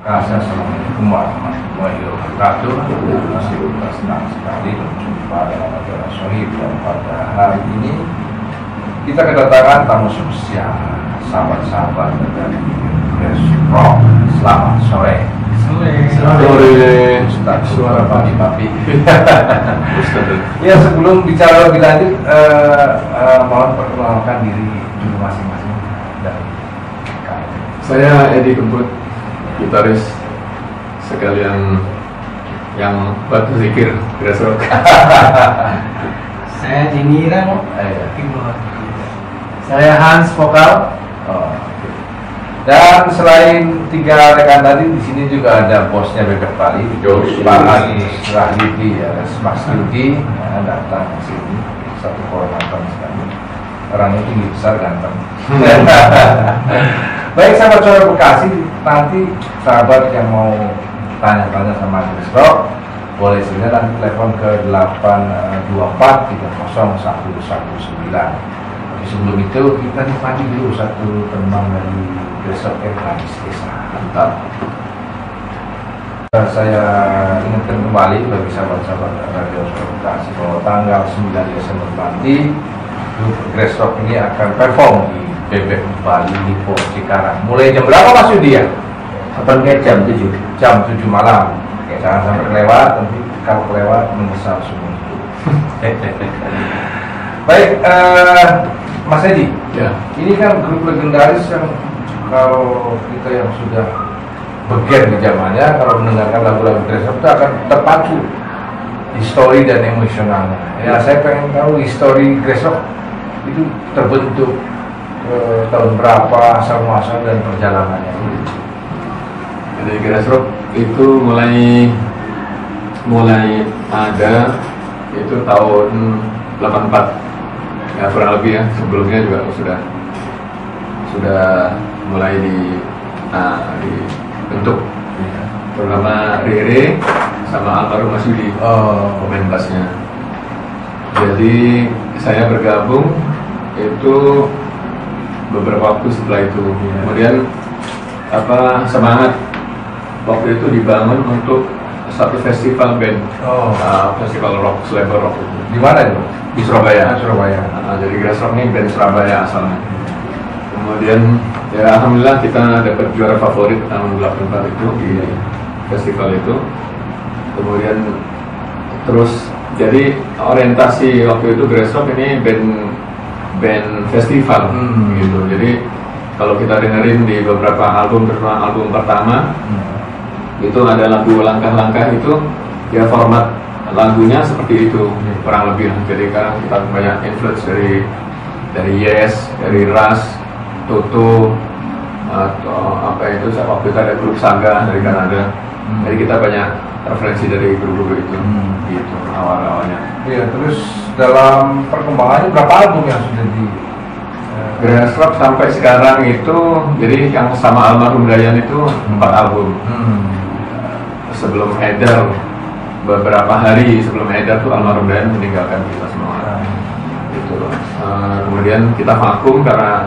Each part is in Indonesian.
Assalamualaikum warahmatullahi wabarakatuh. Masih senang sekali berjumpa dengan saudara Sohib, dan pada hari ini kita kedatangan tamu spesial, sahabat-sahabat dari Grassrock. Selamat sore. Sore. Suara papi-papi. Ya, sebelum bicara lebih lanjut, mohon perkenalkan diri dulu masing-masing dari kami. Saya Edi Kemput, gitaris sekalian yang batu zikir Grassrock. Saya Jinira, Keyboard. saya Hans, vokal. Dan selain tiga rekan tadi, di sini juga ada bosnya Bebek Bali, Pak Agus Rahidi, ya, Mas Yuki, datang ke sini, satu kehormatan sekali. Orangnya tinggi besar, ganteng. Baik, sahabat suara Bekasi, nanti sahabat yang mau tanya-tanya sama Grassrock, boleh saja nanti telepon ke 824 30119. Sebelum itu kita nikmati dulu satu tembang dari Grassrock yang habis desa. Mantap. Saya ingatkan kembali bagi sahabat-sahabat Radio Suara Bekasi bahwa tanggal 9 Desember nanti grup Grassrock ini akan perform di Bebek Bali Lipo Cikarang. Mulai jam berapa Mas Yudi ya? Jam 7. Jam 7 malam. Oke, jangan sampai kelewat, nanti kalau kelewat menyesal semua. Baik, Mas Edi, Ya. ini kan grup legendaris yang kalau kita yang sudah beger di zamannya, kalau mendengarkan lagu-lagu Grassrock itu akan terpacu histori dan emosionalnya. Ya, saya pengen tahu histori Grassrock itu terbentuk tahun berapa, asal muasal dan perjalanannya. Jadi Grassrock itu mulai ada itu tahun 84. Ya, kurang lebih ya, sebelumnya juga sudah mulai dibentuk, terutama Rere sama almarhum Mas Yudi, pemain bassnya. Jadi saya bergabung itu beberapa waktu setelah itu. Kemudian semangat waktu itu dibangun untuk satu festival band, festival rock, Sleeper Rock. Di mana itu? Di Surabaya. Surabaya. Jadi Grassrock ini band Surabaya asalnya. Kemudian ya alhamdulillah kita dapat juara favorit tahun 84 itu di festival itu. Kemudian terus jadi orientasi waktu itu Grassrock ini band festival gitu. Jadi kalau kita dengerin di beberapa album, terutama album pertama, itu ada lagu langkah-langkah itu ya format lagunya seperti itu kurang lebih. Jadi kan kita banyak influence dari Yes, dari Ras, Toto, atau waktu itu ada grup Saga dari Kanada. Jadi kita banyak referensi dari grup-grup itu gitu awal-awalnya. Iya, terus dalam perkembangannya berapa album yang sudah di Grassrock sampai sekarang itu, jadi yang sama almarhum Dayan itu 4 album. Sebelum edar, beberapa hari sebelum edar tuh almarhum Dayan meninggalkan kita semua. Gitu. Kemudian kita vakum karena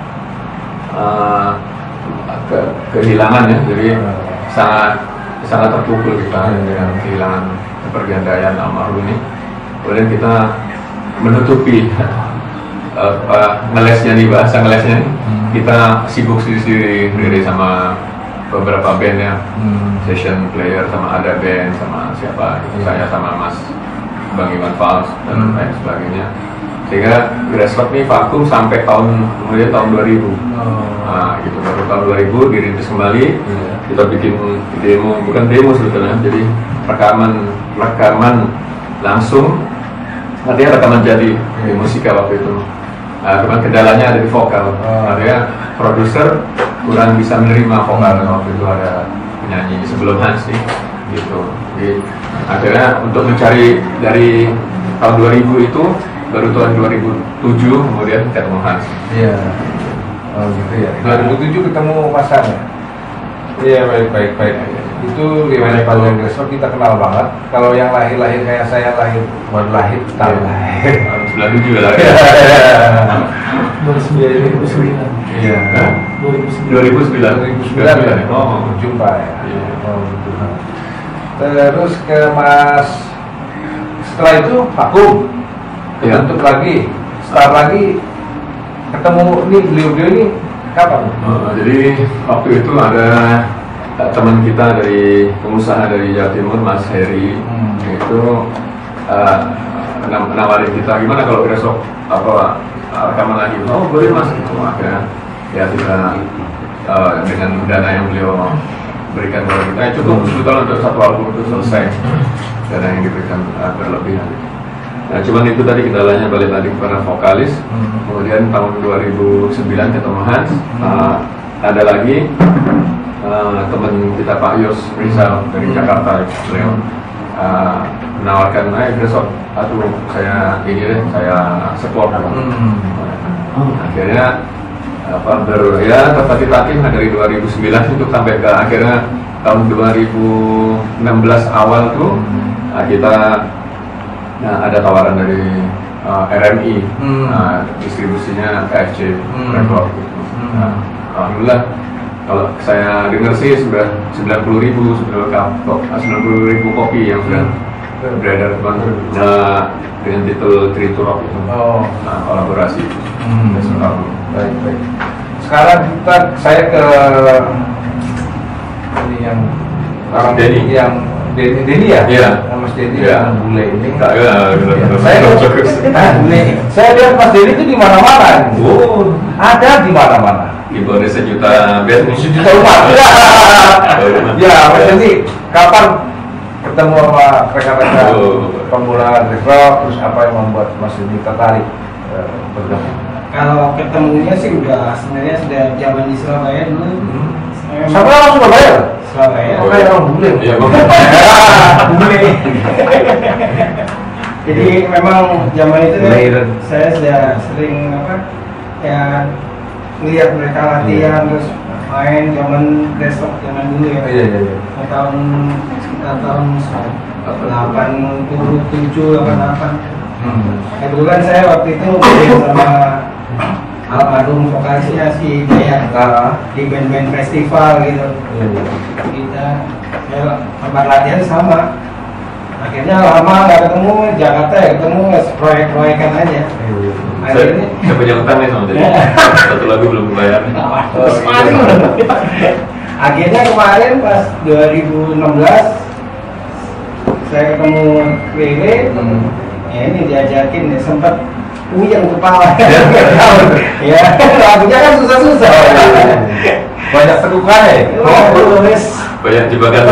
kehilangan ya, jadi sangat terpukul kita dengan kehilangan kepergian Dayan almarhum ini. Kemudian kita menutupi ngelesnya nih, bahasa ngelesnya nih, kita sibuk sendiri sama beberapa band ya, session player sama ada band sama siapa, saya sama Mas Bang Iwan Fals dan lain sebagainya. Sehingga Grassrock ini vakum sampai kemudian tahun 2000. Nah, gitu, baru tahun 2000 dirintis kembali. Kita bikin bukan demo sebetulnya, jadi rekaman langsung, artinya rekaman jadi di musika waktu itu. Cuman kendalanya ada di vokal, artinya produser kurang bisa menerima vokal. Waktu itu ada penyanyi sebelum Hans nih, gitu. Jadi akhirnya untuk mencari dari tahun 2000 itu baru tahun 2007 kemudian ketemu Hans. Iya. Oh gitu ya. 2007 ketemu Mas Hans ya? Iya, baik. Itu riwayat panjang Grassrock kita kenal banget. Kalau yang lahir kayak saya baru lahir tahun lahir. 97 lah. 29. Iya. 2009. 2009 ya? Oh. Jumpa ya? Iya. Oh, gitu. Terus ke Mas, setelah itu vakum, kebentuk lagi, start lagi, ketemu nih beliau-beliau ini kapan? Jadi waktu itu ada teman kita dari pengusaha dari Jawa Timur, Mas Heri, itu nawarin kita, gimana kalau besok rekaman lagi? Oh boleh Mas, gitu. Akhirnya ya kita dengan dana yang beliau berikan kepada kita cukup sebetulnya untuk satu album itu selesai, dana yang diberikan berlebihan. Nah cuman itu tadi kendalanya balik lagi kepada vokalis. Kemudian tahun 2009 ketemu Hans, ada lagi teman kita Pak Yos Rizal dari Jakarta, beliau menawarkan, besok saya ini deh, saya support. Akhirnya tertatih-tatih dari 2009 untuk sampai ke akhirnya tahun 2016 awal tuh kita ada tawaran dari RMI, distribusinya KFC Record gitu. Alhamdulillah kalau saya dengar sih sudah 90.000 kopi yang sudah beredar dengan titel Tree to Rock itu. Kolaborasi. Baik. Sekarang saya ke ini yang orang Denny. Yang Denny ya? Iya. Mas Denny Iya. yang bule ini. Saya lihat Mas Denny itu di mana-mana. Oh, ada di mana-mana. di bawah sejuta band, Sejuta umat. Ya, Mas Denny, kapan ketemu sama rekan-rekan pemula rock, terus apa yang membuat Mas Denny tertarik bergabung? Kalau ketemunya sih sebenarnya sudah zaman di Surabaya dulu. Sama orang Surabaya? Surabaya. Oh, kayak orang bule. Iya, Bule. Jadi memang zaman itu saya sudah sering lihat mereka latihan terus main zaman besok zaman dulu ya. Iya. Sekitar tahun 87, 88. Kebetulan saya waktu itu sama almarhum vokalisnya si Jaya di band-band festival gitu. Tempat latihan sama. Akhirnya lama nggak ketemu, Jakarta ya ketemu proyek-proyekan aja. Akhirnya saya punya utang nih sama dia. Satu lagu belum dibayar. Akhirnya kemarin pas 2016 saya ketemu Lele, ya ini diajakin ya, sempat puyeng kepala. Ya, lagunya kan susah-susah. Banyak tekukan ya? Banyak jebakan.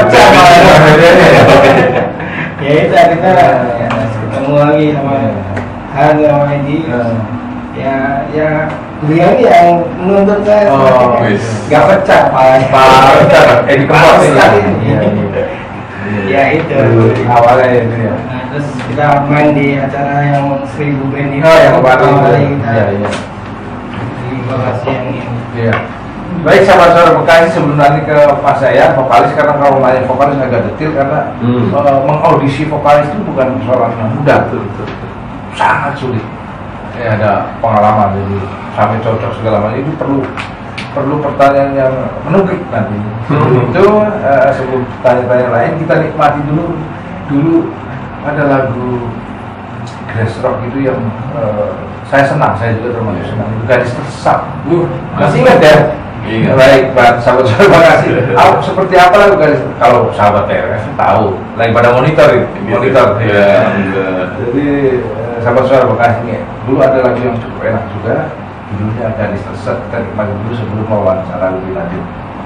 Ya itu kita ketemu lagi sama Han sama Edi. Ya beliau ini yang menuntut saya nggak pecah palanya. Edi Kempot ini. Ya itu awalnya itu ya. Nah, terus kita main di acara yang 1000 band ini. Yang kemarin kita di lokasi yang ini. Iya. Baik sahabat-sahabat Bekasi, sebelum nanti ke Pak saya vokalis, karena kalau nanya vokalis agak detail karena mengaudisi vokalis itu bukan persoalan yang mudah, sangat sulit. Ya ada pengalaman jadi sampai cocok segala macam itu perlu pertanyaan yang menukik nanti. Itu sebelum tanya-tanya lain kita nikmati dulu ada lagu grass rock itu yang saya senang, saya juga termasuk senang. Garis Tersesat. Masih ingat ya? Iya. Baik, Pak sahabat, terima kasih. Seperti apa lagu garis? Kalau sahabat TRF tahu, lagi pada monitor. Ya. Jadi sahabat Bekasi ini dulu ada lagu yang cukup enak juga, judulnya Garis Tersesat. Kita nikmati dulu sebelum wawancara lebih lanjut.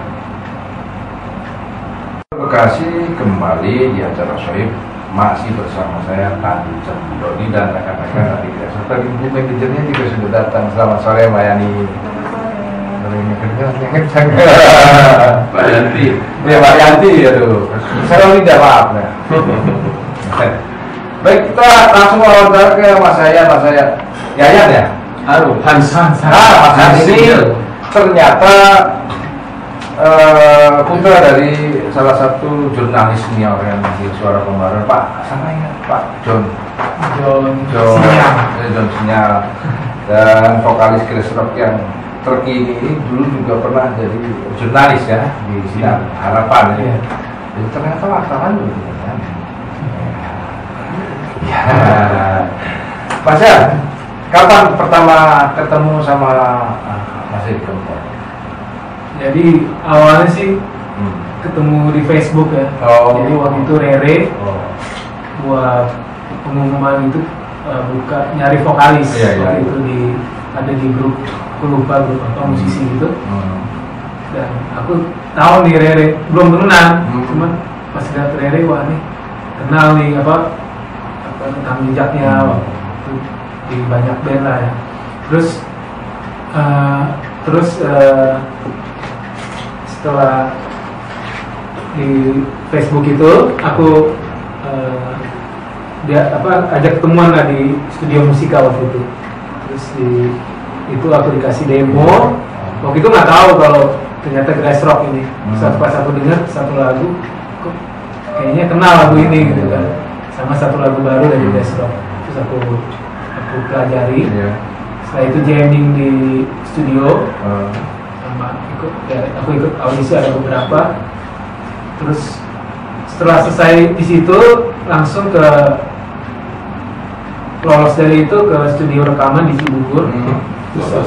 Bekasi kembali di acara Soib, masih bersama saya Tadi Cemdoni dan rekan-rekan tadi serta ibu manajernya juga sudah datang. Selamat sore Mbak Yani. Ini kencang. Mbak Yanti. Ya Mbak Yanti ya tuh. Saya tidak maaf ya. Baik, kita langsung wawancara ke Mas saya Yayan ya. Hans. Mas Hans ini ternyata putra dari salah satu jurnalis senior yang di Suara Pembaruan, Pak John Sinyal, dan vokalis Grass Rock yang terkini ini dulu juga pernah jadi jurnalis ya di Sinar Harapan ya. Jadi ternyata wartawan juga kan. Ya. Mas ya, kapan pertama ketemu sama Mas Edi Kempot? Jadi awalnya sih ketemu di Facebook ya. Jadi waktu itu Rere buat pengumuman itu buka nyari vokalis. Waktu itu ada di grup, aku lupa grup apa musisi gitu. Dan aku tahu nih Rere, belum kenal, cuman pas lihat Rere wah nih kenal nih apa tentang jejaknya waktu itu di banyak band lah ya. Terus setelah di Facebook itu aku ajak ketemuan lah di studio musika waktu itu. Terus itu aku dikasih demo. Waktu itu nggak tahu kalau ternyata Grass Rock ini. Pas aku dengar satu lagu, kok kayaknya kenal lagu ini gitu kan. Sama satu lagu baru dari Grass Rock. Terus aku pelajari. Setelah itu jamming di studio. Sama aku ikut audisi ada beberapa. Terus setelah selesai di situ langsung lolos dari itu ke studio rekaman di Cibubur. Terus aku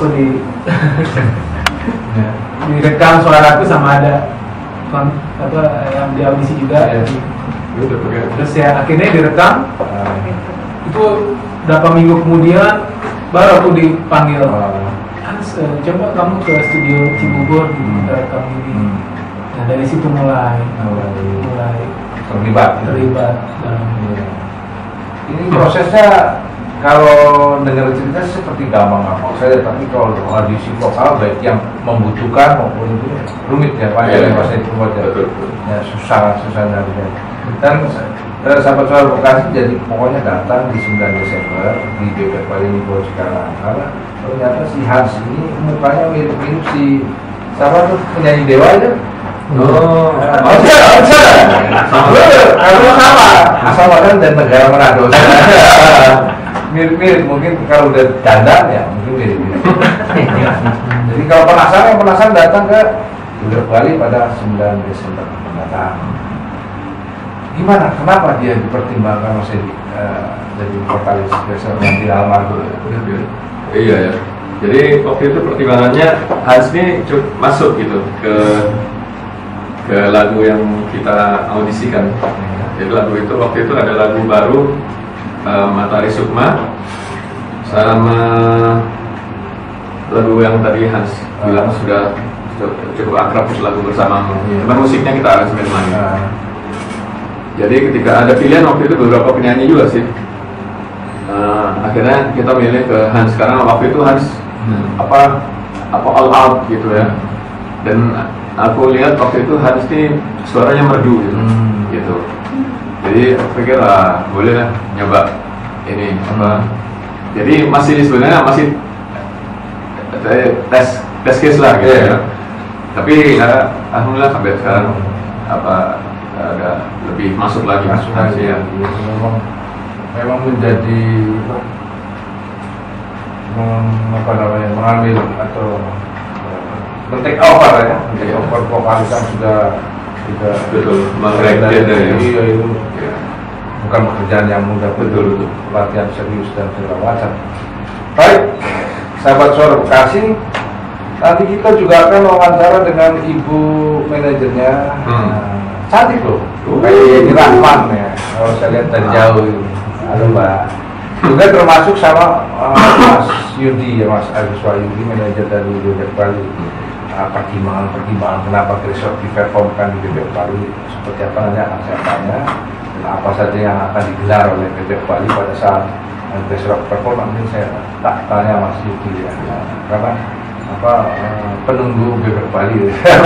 direkam suaraku sama ada yang di audisi juga. Terus ya akhirnya direkam. Itu berapa minggu kemudian baru aku dipanggil. Hans, coba kamu ke studio Cibubur rekam ini. Nah dari situ mulai terlibat. Ini prosesnya kalau dengar cerita seperti gampang-gampang saja, tapi kalau audisi vokal baik yang membutuhkan maupun itu rumit ya Pak ya, pasti itu buat ya susah dari. Dan sahabat vokasi jadi pokoknya datang di 9 Desember di BP Bali Nibo sekarang, karena ternyata si Hans ini mukanya mirip-mirip si siapa tuh penyanyi Dewa aja. Sama kan dan negara Manado. Mirip-mirip, mungkin kalau udah dandan ya mungkin mirip-mirip. Jadi kalau penasaran datang ke Bali pada 9 Desember mendatang. Gimana? Kenapa dia dipertimbangkan Mas Edi jadi vokalis besar nanti almarhum? Iya ya. Jadi waktu itu pertimbangannya Hans ini cukup masuk gitu ke lagu yang kita audisikan. Jadi lagu itu waktu itu ada lagu baru Matahari Sukma sama lagu yang tadi Hans bilang sudah cukup akrab lagu bersamamu. Cuman musiknya kita aransemen lagi. Jadi ketika ada pilihan waktu itu beberapa penyanyi juga sih. Akhirnya kita milih ke Hans karena waktu itu Hans apa all out gitu ya. Dan aku lihat waktu itu Hans ini suaranya merdu gitu. Jadi aku pikir boleh lah nyoba ini apa. Jadi sebenarnya masih tes case lah gitu ya. Tapi alhamdulillah sampai sekarang ada lebih masuk lagi ya. Memang menjadi mengambil atau men-take over ya, men-take over vokalis yang sudah betul mengrekrut ya. Iya itu bukan pekerjaan yang mudah, betul latihan serius dan segala macam. Baik, sahabat suara Bekasi, nanti kita juga akan wawancara dengan ibu manajernya. Cantik loh, kayak Yeni Rahman ya. Kalau saya lihat dari jauh itu. Halo Mbak. Juga termasuk sama Mas Yudi ya, Mas Agus Wahyudi, manajer dari Bebek Bali. Pertimbangan kenapa Grass Rock diperformkan di Bebek Bali, seperti apa nanti akan saya tanya, dan apa saja yang akan digelar oleh Bebek Bali pada saat Grass Rock perform. Mungkin saya tak tanya Mas Yudi ya, karena penunggu Bebek Bali.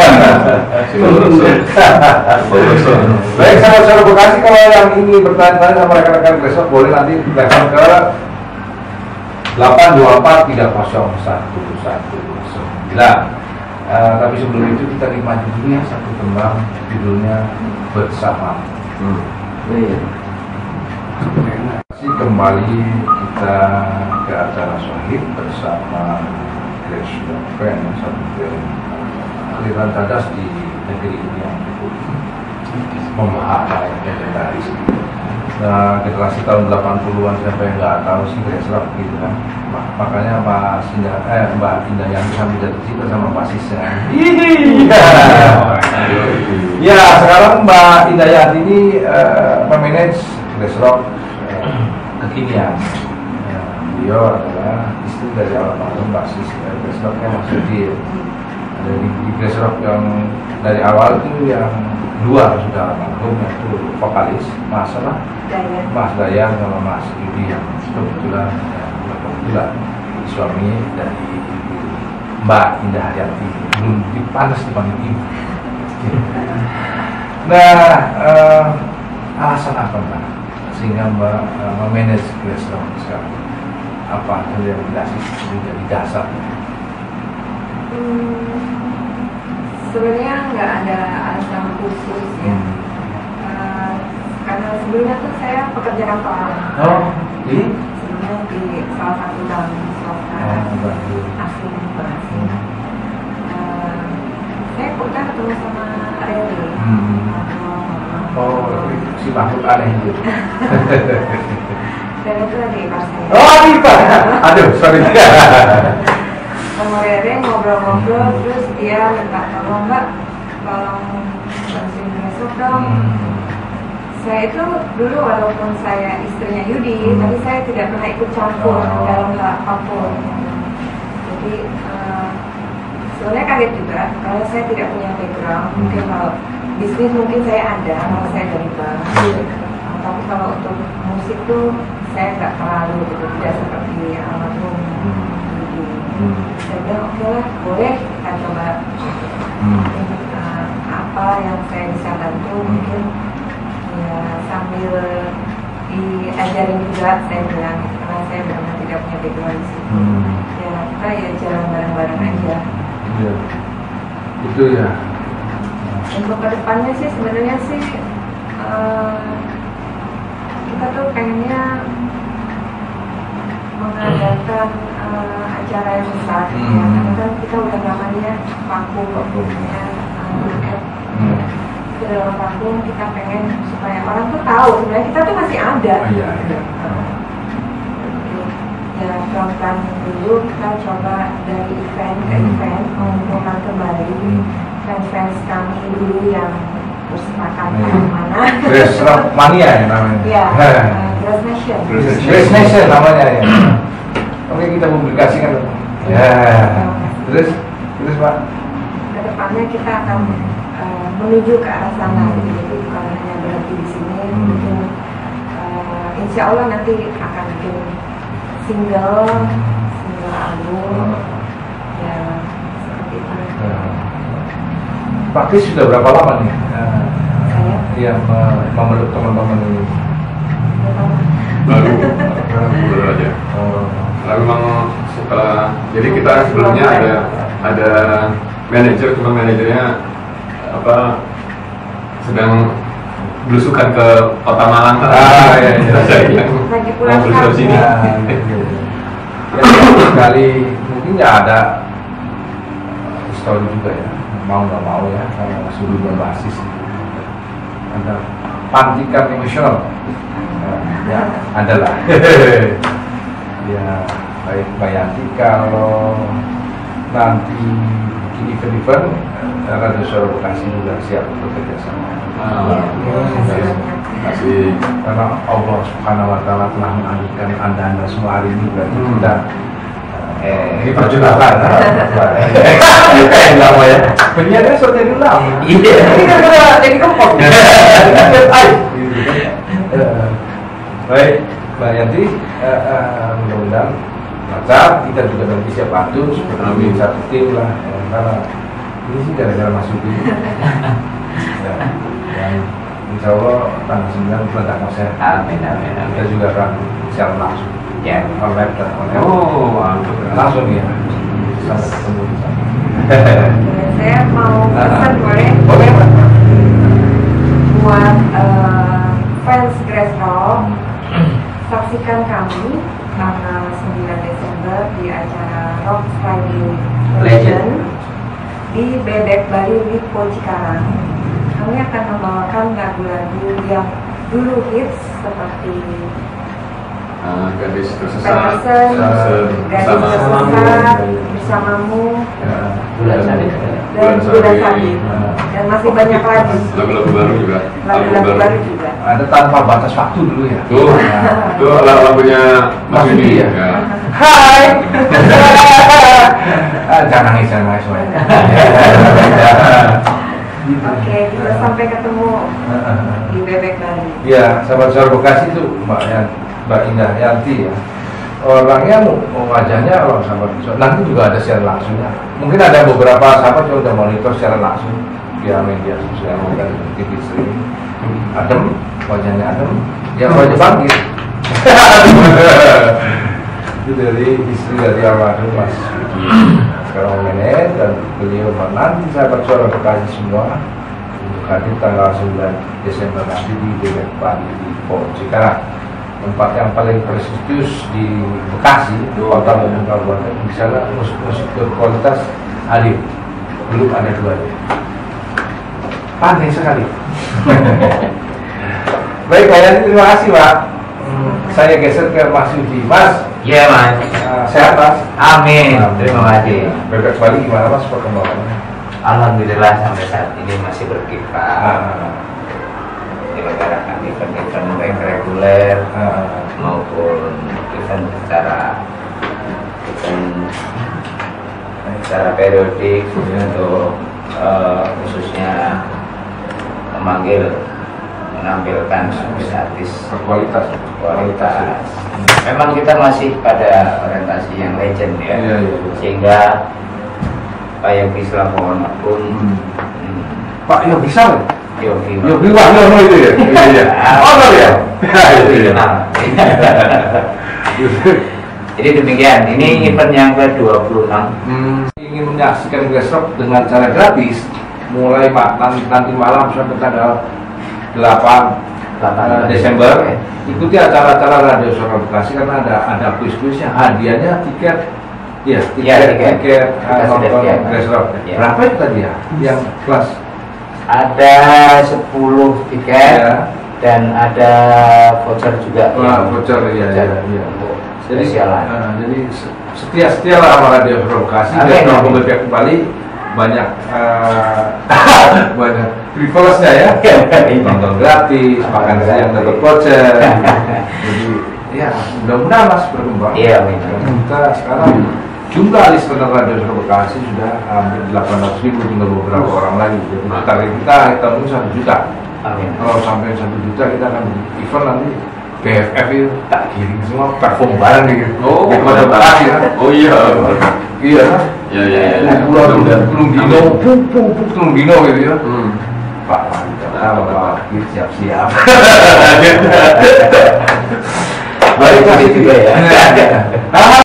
Baik sahabat-sahabat Bekasi, kalau yang ingin bertanya-tanya sama rekan-rekan Grass Rock boleh nanti telepon ke 824301119. Tapi sebelum itu kita nikmati dulu ya satu tembang judulnya Bersama. Kembali kita ke acara Syahid bersama Grace Rock Band, satu band aliran cadas di negeri ini yang cukup membahas legendaris. Nah, generasi tahun 80-an siapa yang nggak tahu sih Grace Rock gitu kan. Makanya Mbak Indah yang sambil jatuh cinta sama basisnya. Ya, sekarang Mbak Indayati ini memanage Grace Rock kekinian. Beliau adalah istri dari almarhum basis Grace Rock yang masih di Grace Rock yang dari awal itu yang dua sudah almarhum, yaitu vokalis Mas Dayang sama Mas Yudi yang kebetulan suami dari Mbak Indah Haryati, belum dipanas dipanggil ibu. Nah, alasan apa Mbak sehingga Mbak memanage Grace Rock sekarang? Apa yang menjadi dasar? Sebenarnya nggak ada alasan khusus ya. Karena sebelumnya tuh saya pekerja kantoran. Sebelumnya di salah satu bank swasta asing. Saya pernah ketemu sama Rere. Si makhluk aneh itu. Dan itu lagi pas saya. Aduh, sorry. Sama Rere ngobrol-ngobrol, terus dia minta tolong Mbak, tolong bantuin besok dong. Saya itu dulu walaupun saya istrinya Yudi, tapi saya tidak pernah ikut campur dalam hal apapun. Jadi sebenarnya kaget juga kalau saya tidak punya background. Mungkin kalau bisnis mungkin saya ada, kalau saya dari bank. Tapi kalau untuk musik tuh saya nggak terlalu gitu, tidak seperti almarhum. Saya bilang oke lah, boleh kita coba apa yang saya bisa bantu mungkin ya sambil diajarin juga, saya bilang karena saya benar-benar tidak punya background di situ. Ya kita ya jalan bareng-bareng aja. Itu ya. Untuk kedepannya sih sebenarnya sih kita tuh pengennya mengadakan acara yang besar ya, karena kan kita udah namanya vakum ya, ke dalam vakum kita pengen supaya orang tuh tahu sebenarnya kita tuh masih ada. Ya pelan-pelan dulu kita coba dari event ke event mengumpulkan kembali fans-fans kami dulu yang bersepakat mana. Grace Rock Mania ya namanya. Ya, Grace Nation. Grace Nation namanya ya. Oke, kita publikasikan. Ya. Terus Pak. Kedepannya kita akan menuju ke arah sana. Jadi bukan hanya berhenti di sini. Mungkin insya Allah nanti akan bikin single album. Ya seperti itu. Pak Kris sudah berapa lama nih? Saya memeluk teman-teman ini. Baru aja. Nah, memang setelah jadi kita sebelumnya ada manajer, cuma manajernya sedang belusukan ke Kota Malang. Iya. lagi pulang mau sini. Ya, sekali mungkin ya ada histori juga ya. Mau nggak mau ya, kalau sudah berbasis ada pantikan emosional ya ada lah. Ya baik Mbak Yanti, kalau nanti bikin event Radio Suara Bekasi juga siap bekerja sama. Kasih Karena Allah Subhanahu Wa Taala telah mengajukan anda semua hari ini, berarti kita ini perjuangan. Lama ya. Penyiarnya sudah jadi lama. Iya. Ini kan jadi kempot. Baik, Mbak Yanti, mudah-mudahan lancar. Kita juga nanti siap bantu seperti satu tim lah. Karena ini sih gara-gara Mas Yudi. Dan insya Allah tanggal 9 meledak konser. Amin. Kita juga akan siaran langsung. Ya. Online. Langsung ya. Sampai ketemu di sana. Saya mau pesan boleh Pak. buat fans Grace Rock, saksikan menyaksikan kami tanggal 9 Desember di acara Rock Friday Legend di Bebek Bali Lipo Cikarang. Kami akan membawakan lagu-lagu yang dulu hits seperti Gadis Tersesat, Gadis Tersesat, Bersamamu, Bulan dan Bulan Sabit, dan masih banyak lagi. Lagu-lagu baru juga. Lagu-lagu baru juga. Ada Tanpa Batas Waktu dulu ya. Tuh lagunya Mas Yudi ya. Hai. Jangan nangis semuanya. Oke, kita sampai ketemu di Bebek Bali. Ya, sahabat-sahabat Bekasi itu Mbak Indah Yanti ya. Orangnya wajahnya orang sahabat. Nanti juga ada siaran langsungnya. Mungkin ada beberapa sahabat yang udah monitor secara langsung via media sosial dan TV streaming. Adem, wajahnya adem. Ya wajah bangkit. Itu dari istri dari almarhum Mas sekarang Menet, dan beliau nanti sahabat suara Bekasi semua untuk hadir tanggal 9 Desember nanti di Bebek Bali di Cikarang, tempat yang paling prestisius di Bekasi, kota maupun kabupaten. Di sana musik berkualitas hadir, belum ada duanya. Pandai sekali. Baik, Pak Yani, terima kasih Pak. Saya geser ke Mas Yudi. Mas. Iya Mas. Sehat Mas. Amin. Terima kasih. Bebek Bali gimana Mas perkembangannya? Alhamdulillah sampai saat ini masih berkiprah di negara kami, event baik reguler maupun event secara periodik untuk khususnya menampilkan artis Berkualitas. kualitas. Memang kita masih pada orientasi yang legend ya, Iya. sehingga Pak Yogi Slamono pun Pak Yogi Sal. Yogi Wahyono itu ya. Iya. Oh ya. kenal. Jadi demikian, ini event yang ke-26. Ingin menyaksikan Grassrock dengan cara gratis mulai nanti malam sampai tanggal 8 Desember. Ikuti acara-acara Radio Suara Bekasi karena ada kuis-kuisnya, hadiahnya tiket. Ya, tiket nonton Grassrock. Ya. Berapa itu tadi ya? Yang kelas Ada 10 tiket dan ada voucher juga. voucher ya. Untuk Jadi spesialan. jadi setia lah sama Radio Suara Bekasi. Dan kalau Bebek kembali banyak banyak privilege-nya ya. Nonton gratis, makan siang dapat voucher. Jadi ya mudah-mudahan Mas berkembang. Iya, benar. Kita sekarang jumlah listener Radio Suara Bekasi sudah hampir 800.000, tinggal beberapa orang lagi. Jadi target kita mungkin 1 juta. Amin. Kalau sampai 1 juta kita akan event nanti BFF itu tak kirim semua perform bareng gitu. Oh, pada Bekasi kan. Oh iya. Iya kan? Ya. Pulang dino, puk dino gitu ya. Pak, Pak, siap-siap. Baik juga ya.